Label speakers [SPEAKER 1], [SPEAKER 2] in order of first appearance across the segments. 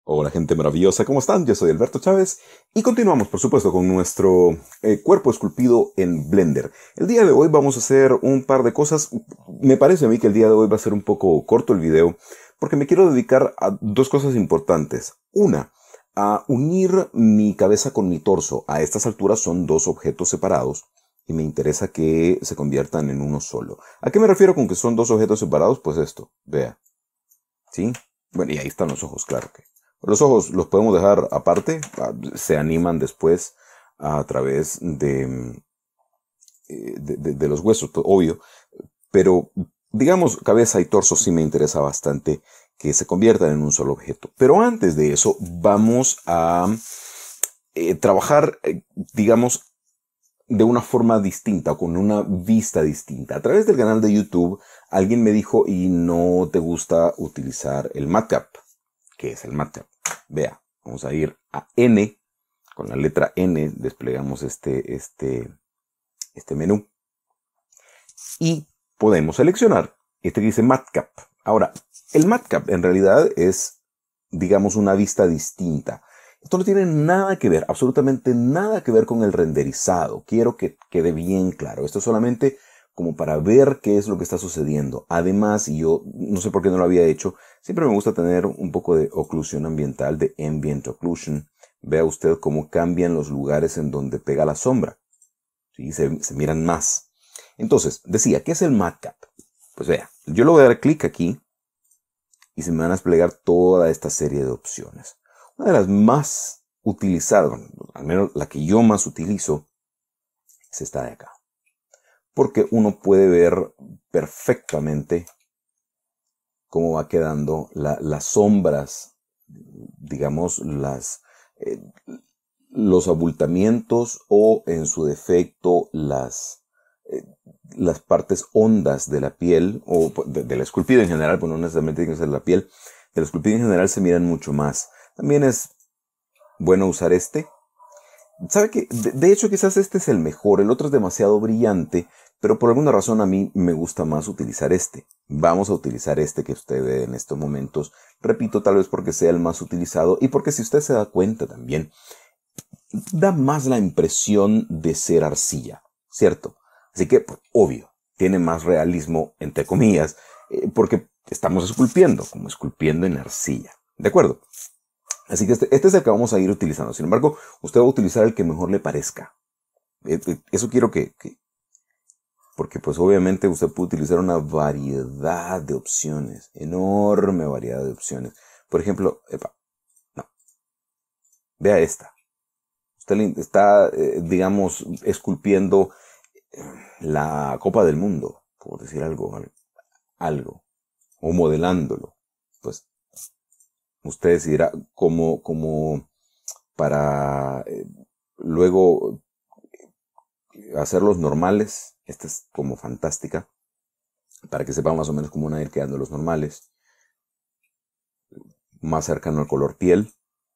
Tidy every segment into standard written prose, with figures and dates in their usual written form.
[SPEAKER 1] Hola gente maravillosa, ¿cómo están? Yo soy Alberto Chávez y continuamos por supuesto con nuestro cuerpo esculpido en Blender. El día de hoy vamos a hacer un par de cosas. Me parece a mí que el día de hoy va a ser un poco corto el video porque me quiero dedicar a dos cosas importantes. Una, a unir mi cabeza con mi torso. A estas alturas son dos objetos separados y me interesa que se conviertan en uno solo. ¿A qué me refiero con que son dos objetos separados? Pues esto, vea. ¿Sí? Bueno, y ahí están los ojos, claro que. Los ojos los podemos dejar aparte, se animan después a través de los huesos, pues, obvio, pero digamos cabeza y torso sí me interesa bastante que se conviertan en un solo objeto. Pero antes de eso vamos a trabajar, digamos, de una forma distinta o con una vista distinta. A través del canal de YouTube alguien me dijo, y no te gusta utilizar el matcap. ¿Qué es el matcap? Vea, vamos a ir a N, con la letra N desplegamos este menú y podemos seleccionar este que dice matcap. Ahora, el matcap en realidad es, digamos, una vista distinta. Esto no tiene nada que ver, absolutamente nada que ver con el renderizado. Quiero que quede bien claro. Esto es solamente como para ver qué es lo que está sucediendo. Además, y yo no sé por qué no lo había hecho, siempre me gusta tener un poco de oclusión ambiental, de ambient occlusion. Vea usted cómo cambian los lugares en donde pega la sombra. ¿Sí? Se miran más. Entonces, decía, ¿qué es el matcap? Pues vea, yo le voy a dar clic aquí y se me van a desplegar toda esta serie de opciones. Una de las más utilizadas, bueno, al menos la que yo más utilizo, es esta de acá. Porque uno puede ver perfectamente cómo va quedando las sombras, digamos, eh, los abultamientos o en su defecto eh, las partes hondas de la piel o de la esculpida en general, pues no necesariamente tiene que ser la piel, de la esculpida en general se miran mucho más. También es bueno usar este. ¿Sabe qué? De hecho, quizás este es el mejor. El otro es demasiado brillante, pero por alguna razón a mí me gusta más utilizar este. Vamos a utilizar este que usted ve en estos momentos. Repito, tal vez porque sea el más utilizado y porque si usted se da cuenta también, da más la impresión de ser arcilla, ¿cierto? Así que, pues, obvio, tiene más realismo, entre comillas, porque estamos esculpiendo, como esculpiendo en arcilla. ¿De acuerdo? Así que este es el que vamos a ir utilizando. Sin embargo, usted va a utilizar el que mejor le parezca. Eso quiero porque pues obviamente usted puede utilizar una variedad de opciones, enorme variedad de opciones. Por ejemplo, no, vea esta. Usted está, digamos, esculpiendo la Copa del Mundo, por decir algo, o modelándolo. Pues usted decidirá cómo para luego hacerlos normales. Esta es como fantástica, para que sepa más o menos cómo van a ir quedando los normales. Más cercano al color piel,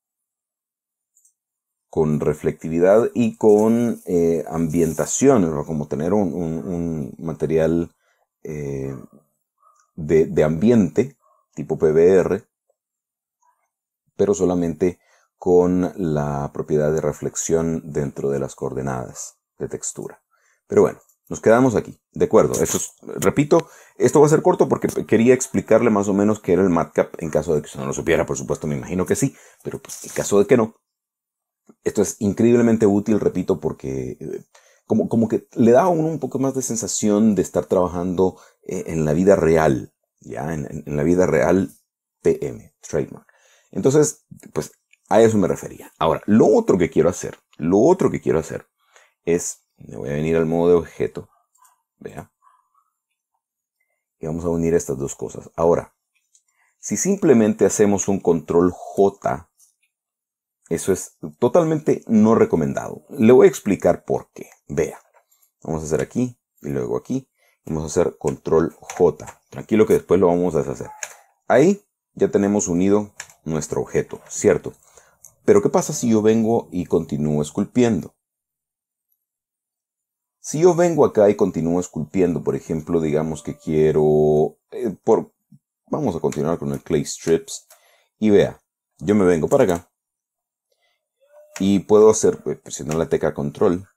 [SPEAKER 1] con reflectividad y con ambientaciones, ¿no? Como tener un material eh, de ambiente, tipo PBR, pero solamente con la propiedad de reflexión dentro de las coordenadas de textura. Pero bueno, nos quedamos aquí. De acuerdo, repito, esto va a ser corto porque quería explicarle más o menos qué era el matcap en caso de que usted no lo supiera, por supuesto, me imagino que sí, pero pues, en caso de que no, esto es increíblemente útil, repito, porque como que le da a uno un poco más de sensación de estar trabajando en la vida real, ya, en la vida real PM, trademark. Entonces, pues a eso me refería. Ahora, lo otro que quiero hacer es, me voy a venir al modo de objeto, vea, y vamos a unir estas dos cosas. Ahora, si simplemente hacemos un control J, eso es totalmente no recomendado. Le voy a explicar por qué. Vea, vamos a hacer aquí y luego aquí. Vamos a hacer control J. Tranquilo que después lo vamos a deshacer. Ahí ya tenemos unido nuestro objeto, ¿cierto? Pero ¿qué pasa si yo vengo y continúo esculpiendo? Si yo vengo acá y continúo esculpiendo, por ejemplo, digamos que quiero... vamos a continuar con el Clay Strips. Y vea, Yo me vengo para acá y puedo hacer, presionar la tecla control.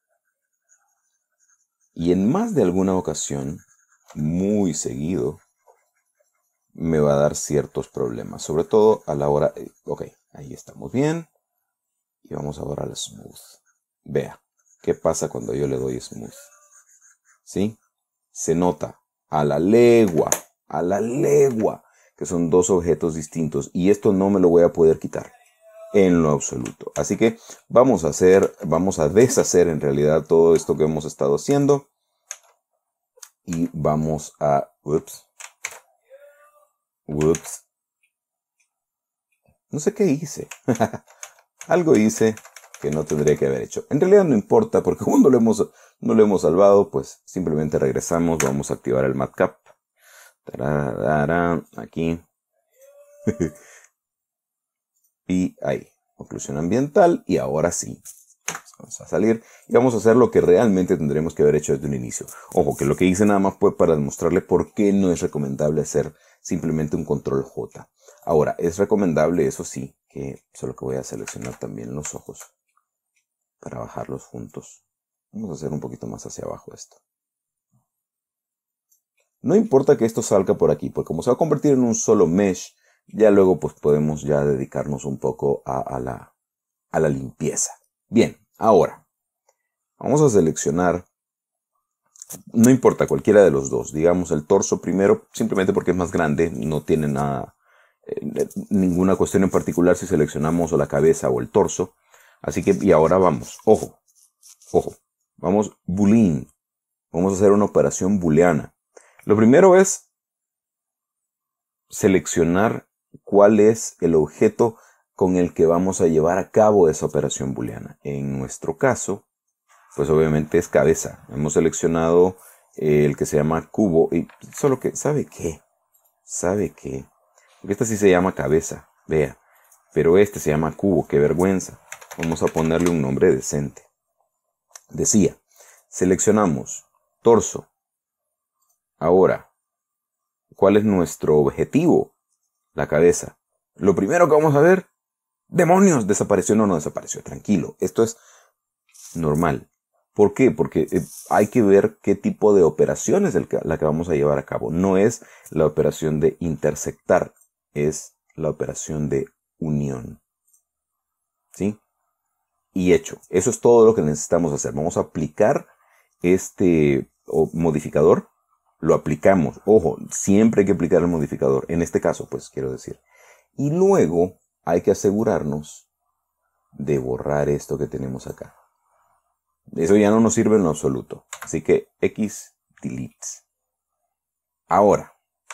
[SPEAKER 1] Y en más de alguna ocasión, muy seguido, me va a dar ciertos problemas. Sobre todo a la hora... ok, ahí estamos bien. Y vamos ahora al smooth. Vea, ¿qué pasa cuando yo le doy smooth? ¿Sí? Se nota a la legua, que son dos objetos distintos. Y esto no me lo voy a poder quitar en lo absoluto. Así que vamos a deshacer en realidad todo esto que hemos estado haciendo. Y vamos a... Ups. No sé qué hice. Algo hice que no tendría que haber hecho. En realidad no importa, porque como no lo hemos salvado, pues simplemente regresamos. Vamos a activar el matcap. Tararara, aquí. Y ahí. Oclusión ambiental. Y ahora sí. Vamos a salir y vamos a hacer lo que realmente tendremos que haber hecho desde un inicio. Ojo, que lo que hice nada más fue para demostrarle por qué no es recomendable hacer simplemente un control J. Ahora, es recomendable, eso sí, que solo que voy a seleccionar también los ojos para bajarlos juntos. Vamos a hacer un poquito más hacia abajo esto. No importa que esto salga por aquí, porque como se va a convertir en un solo mesh, ya luego pues podemos ya dedicarnos un poco a la limpieza. Bien, ahora vamos a seleccionar, no importa cualquiera de los dos, digamos el torso primero, simplemente porque es más grande, no tiene nada, ninguna cuestión en particular si seleccionamos o la cabeza o el torso. Así que, y ahora vamos, ojo, vamos boolean, vamos a hacer una operación booleana. Lo primero es seleccionar cuál es el objeto con el que vamos a llevar a cabo esa operación booleana. En nuestro caso, pues obviamente es cabeza. Hemos seleccionado el que se llama cubo. Y solo que, ¿sabe qué? Porque esta sí se llama cabeza, vea. Pero este se llama cubo, qué vergüenza. Vamos a ponerle un nombre decente. Decía, seleccionamos torso. Ahora, ¿cuál es nuestro objetivo? La cabeza. Lo primero que vamos a ver, ¡demonios! ¿Desapareció? No desapareció. Tranquilo. Esto es normal. ¿Por qué? Porque hay que ver qué tipo de operación es la que vamos a llevar a cabo. No es la operación de intersectar, es la operación de unión. ¿Sí? Y hecho. Eso es todo lo que necesitamos hacer. Vamos a aplicar este modificador. Lo aplicamos. Ojo, siempre hay que aplicar el modificador. En este caso, pues quiero decir. Y luego hay que asegurarnos de borrar esto que tenemos acá. Eso ya no nos sirve en lo absoluto. Así que X delete. Ahora.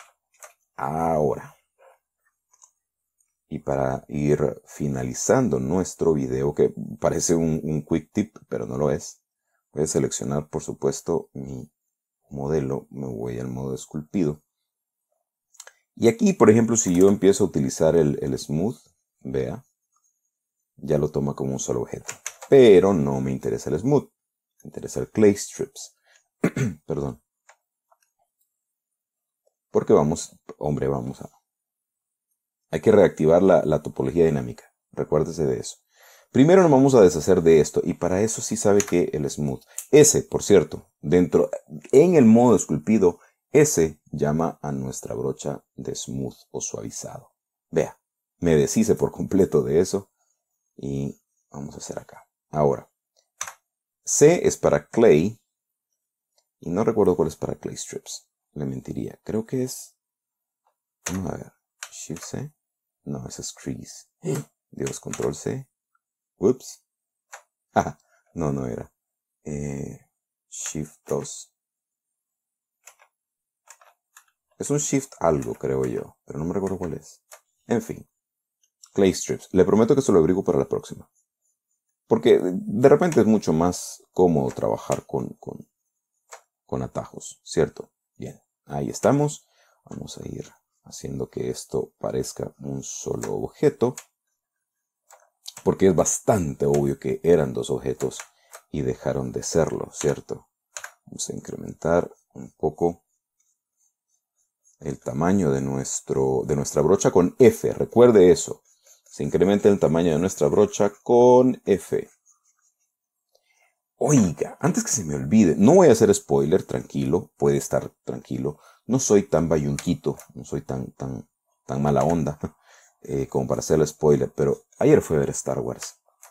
[SPEAKER 1] Y para ir finalizando nuestro video, que parece un quick tip, pero no lo es, voy a seleccionar, por supuesto, mi modelo. Me voy al modo esculpido. Y aquí, por ejemplo, si yo empiezo a utilizar el smooth, vea, ya lo toma como un solo objeto. Pero no me interesa el smooth, me interesa el clay strips. Perdón. Porque hay que reactivar la topología dinámica. Recuérdese de eso. Primero nos vamos a deshacer de esto. Y para eso sí sabe que el smooth. Ese, por cierto, en el modo esculpido, ese llama a nuestra brocha de smooth o suavizado. Vea, me deshice por completo de eso. Y vamos a hacer acá. Ahora, C es para clay. Y no recuerdo cuál es para clay strips. Le mentiría. Creo que es... Vamos a ver. Shift C. No, ese es crease. Dios, control C. Ups. Ah, no era. Shift 2. Es un shift algo, creo yo. Pero no me recuerdo cuál es. En fin. Clay strips. Le prometo que se lo abrigo para la próxima. Porque de repente es mucho más cómodo trabajar con atajos, ¿cierto? Bien, ahí estamos. Vamos a ir haciendo que esto parezca un solo objeto. Porque es bastante obvio que eran dos objetos y dejaron de serlo, ¿cierto? Vamos a incrementar un poco el tamaño de nuestra brocha con F. Recuerde eso. Se incrementa el tamaño de nuestra brocha con F. Oiga, antes que se me olvide, no voy a hacer spoiler, tranquilo, puede estar tranquilo. No soy tan bayunquito, no soy tan mala onda como para hacer el spoiler, pero ayer fui a ver Star Wars.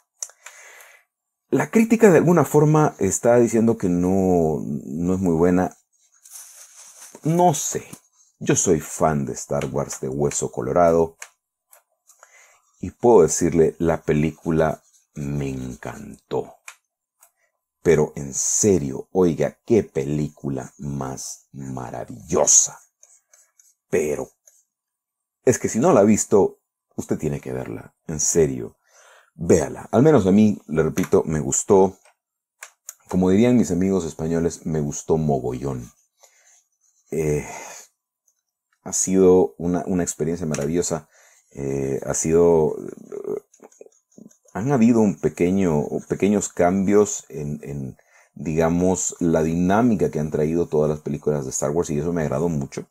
[SPEAKER 1] La crítica de alguna forma está diciendo que no es muy buena. No sé, yo soy fan de Star Wars de hueso colorado y puedo decirle, la película me encantó. Pero en serio, oiga, qué película más maravillosa. Pero es que si no la ha visto, usted tiene que verla, en serio. Véala. Al menos a mí, le repito, me gustó. Como dirían mis amigos españoles, me gustó mogollón. Ha sido una experiencia maravillosa. Han habido pequeños cambios en, digamos, la dinámica que han traído todas las películas de Star Wars y eso me agradó mucho.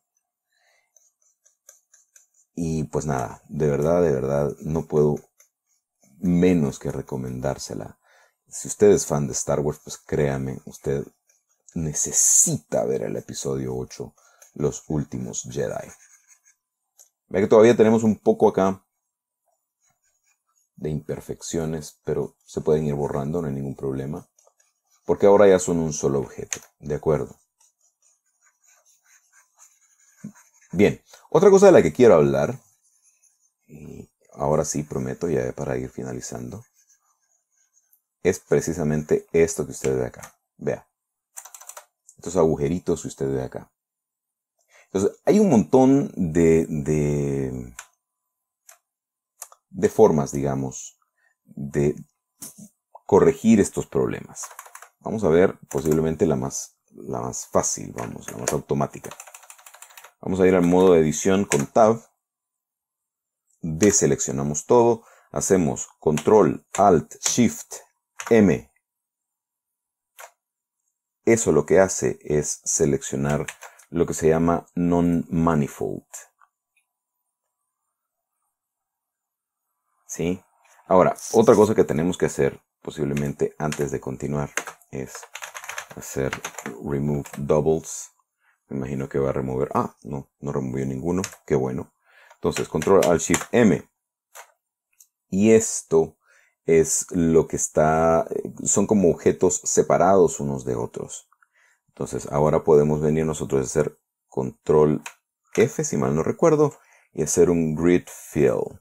[SPEAKER 1] Y pues nada, de verdad, no puedo menos que recomendársela. Si usted es fan de Star Wars, pues créame, usted necesita ver el episodio 8, Los Últimos Jedi. Ve que todavía tenemos un poco acá de imperfecciones, pero se pueden ir borrando, no hay ningún problema. Porque ahora ya son un solo objeto, ¿de acuerdo? Bien, otra cosa de la que quiero hablar, y ahora sí prometo ya para ir finalizando, es precisamente esto que usted ve acá. Vea, estos agujeritos que usted ve acá. Entonces, hay un montón de formas, digamos, de corregir estos problemas. Vamos a ver posiblemente la más fácil, la más automática. Vamos a ir al modo de edición con Tab. Deseleccionamos todo. Hacemos Control, Alt, Shift, M. Eso lo que hace es seleccionar lo que se llama Non-Manifold. ¿Sí? Ahora, otra cosa que tenemos que hacer posiblemente antes de continuar es hacer Remove Doubles. Me imagino que va a remover. Ah, no removió ninguno. Qué bueno. Entonces, Control Alt Shift M. Y esto es lo que son como objetos separados unos de otros. Entonces, ahora podemos venir nosotros a hacer Control F, si mal no recuerdo, y hacer un Grid Fill.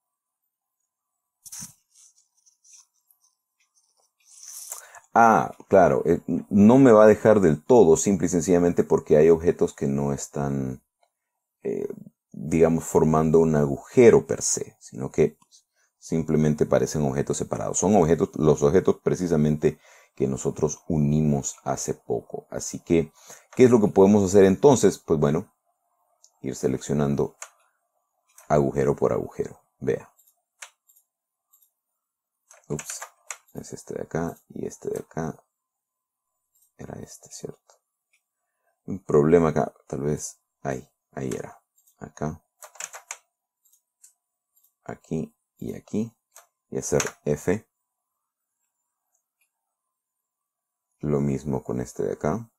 [SPEAKER 1] Ah, claro, no me va a dejar del todo, simple y sencillamente porque hay objetos que no están, digamos, formando un agujero per se, sino que simplemente parecen objetos separados. Son los objetos precisamente que nosotros unimos hace poco. Así que, ¿qué es lo que podemos hacer entonces? Pues bueno, ir seleccionando agujero por agujero. Vea. Ups. Es este de acá y este de acá. Era este, ¿cierto? Un problema acá, tal vez. Ahí era. Acá. Aquí y aquí. Y hacer F. Lo mismo con este de acá.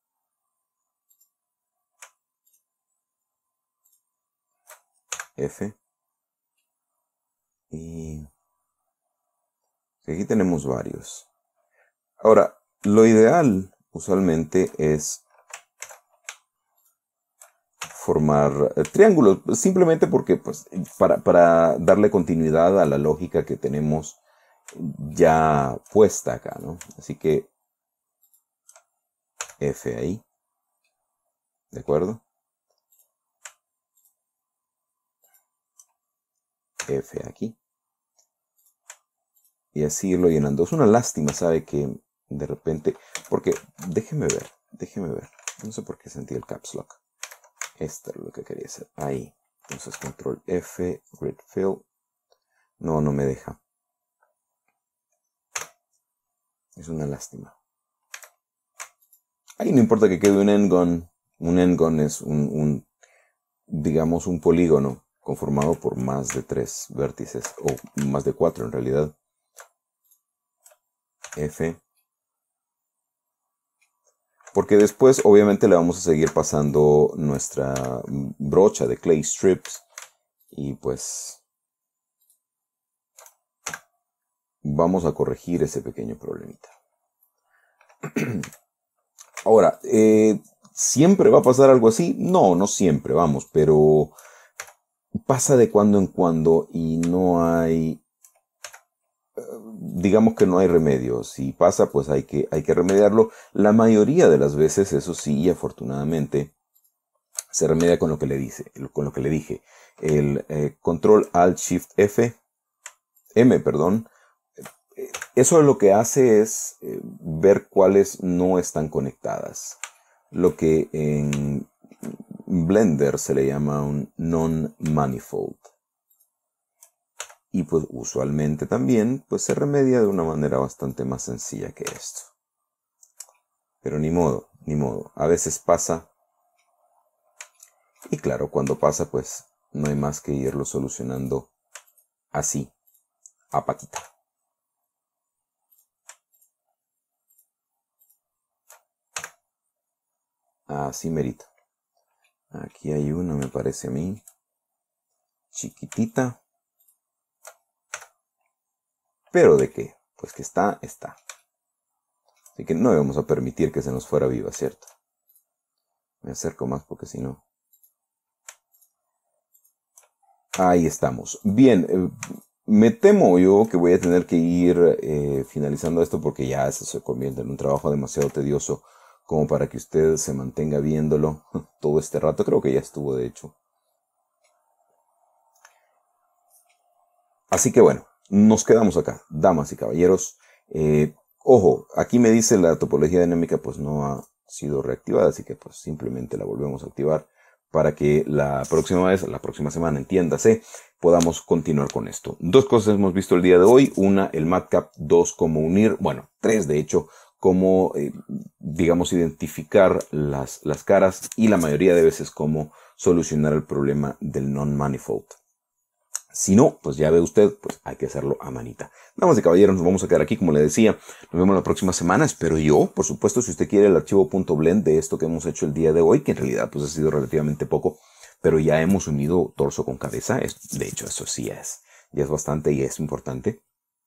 [SPEAKER 1] F. Y aquí tenemos varios. Ahora, lo ideal usualmente es formar triángulos, simplemente porque pues, para darle continuidad a la lógica que tenemos ya puesta acá, ¿no? Así que F ahí, ¿de acuerdo? F aquí. Y así irlo llenando. Es una lástima, ¿sabe? Que de repente, porque déjeme ver. No sé por qué sentí el caps lock. Esto es lo que quería hacer. Ahí. Entonces Control F, Grid Fill. No me deja. Es una lástima. Ahí no importa que quede un endgone. Un endgone es digamos, un polígono. conformado por más de 3 vértices, o más de 4 en realidad. F. Porque después obviamente le vamos a seguir pasando nuestra brocha de clay strips. Y pues vamos a corregir ese pequeño problemita. Ahora, ¿siempre va a pasar algo así? No, no siempre, vamos, pero pasa de cuando en cuando y no hay, digamos que no hay remedio. Si pasa, pues hay que remediarlo. La mayoría de las veces, eso sí, y afortunadamente, se remedia con lo que le dije. El Control Alt Shift M, perdón. Eso lo que hace es ver cuáles no están conectadas. Lo que en Blender se le llama un non-manifold. Y pues usualmente también pues se remedia de una manera bastante más sencilla que esto. Pero ni modo, ni modo. A veces pasa. Y claro, cuando pasa pues no hay más que irlo solucionando así, a patita. Así merito. Aquí hay una, me parece a mí. Chiquitita. ¿Pero de qué? Pues que está, está. Así que no vamos a permitir que se nos fuera viva, ¿cierto? Me acerco más porque si no... Ahí estamos. Bien, me temo yo que voy a tener que ir finalizando esto porque ya eso se convierte en un trabajo demasiado tedioso como para que usted se mantenga viéndolo todo este rato. Creo que ya estuvo, de hecho. Así que bueno, nos quedamos acá, damas y caballeros. Ojo, aquí me dice la topología dinámica pues no ha sido reactivada, así que pues simplemente la volvemos a activar para que la próxima semana, entiéndase, podamos continuar con esto. Dos cosas hemos visto el día de hoy. Una, el MATCAP. Dos, cómo unir, bueno, tres de hecho, cómo, digamos, identificar las caras y la mayoría de veces cómo solucionar el problema del non-manifold. Si no, pues ya ve usted, pues hay que hacerlo a manita. Damas y caballeros, nos vamos a quedar aquí, como le decía. Nos vemos la próxima semana, espero yo. Por supuesto, si usted quiere el archivo .blend de esto que hemos hecho el día de hoy, que en realidad pues ha sido relativamente poco, pero ya hemos unido torso con cabeza. De hecho, eso sí ya es bastante y es importante.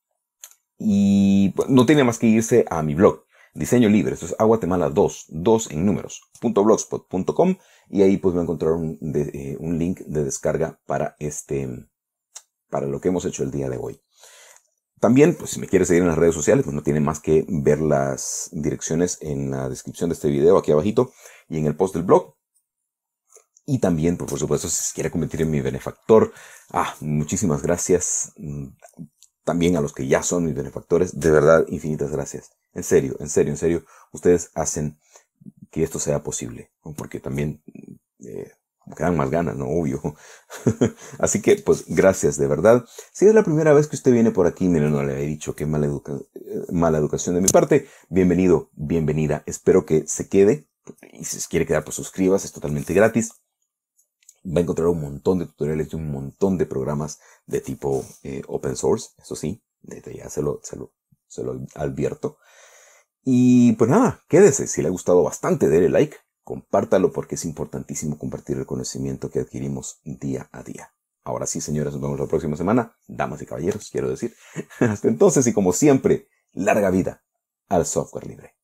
[SPEAKER 1] Y pues, no tiene más que irse a mi blog. Diseño libre, esto es Aguatemala 2 en números, .blogspot.com, y ahí pues va a encontrar un link de descarga para lo que hemos hecho el día de hoy. También, pues si me quiere seguir en las redes sociales, pues no tiene más que ver las direcciones en la descripción de este video, aquí abajito, y en el post del blog. Y también, pues, por supuesto, si se quiere convertir en mi benefactor, muchísimas gracias. También a los que ya son mis benefactores, de verdad, infinitas gracias. En serio, ustedes hacen que esto sea posible, ¿no? Porque también me dan más ganas, ¿no? Obvio. Así que, pues, gracias, de verdad. Si es la primera vez que usted viene por aquí, mire, no le he dicho que mala educación de mi parte. Bienvenido, bienvenida. Espero que se quede. Y si se quiere quedar, pues suscríbase, es totalmente gratis. Va a encontrar un montón de tutoriales y un montón de programas de tipo open source. Eso sí, desde ya se lo advierto. Y pues nada, quédese. Si le ha gustado bastante, dele like. Compártalo porque es importantísimo compartir el conocimiento que adquirimos día a día. Ahora sí, señores, nos vemos la próxima semana. Damas y caballeros, quiero decir. Hasta entonces y como siempre, larga vida al software libre.